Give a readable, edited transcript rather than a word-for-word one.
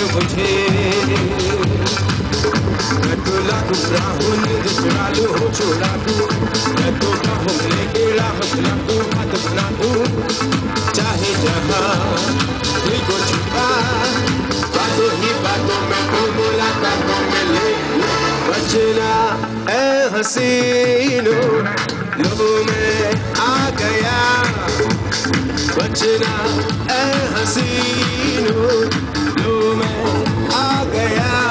मुझे। मैं तो लागू राहू नींद चुरा लूं हो चुरा लूं, मैं तो बाहों में लेके राह खिला दूं हाथ बना दूं, चाहे जहां दिल को छुपा, बातों ही बातों में तो मुलाकातों में ले बचना ए हसीनो, लो मैं आ गया बचना ए हसीनो, लो मैं आ गया।